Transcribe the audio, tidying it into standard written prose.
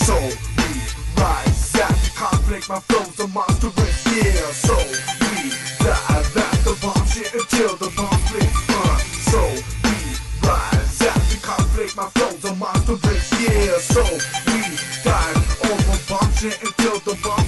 So we rise after conflict, my flow's are monstrous, yeah. So we dive at the bomb shit until the bomb splits, So we rise after conflict, my flow's are monstrous, yeah. So we dive over bomb shit until the bomb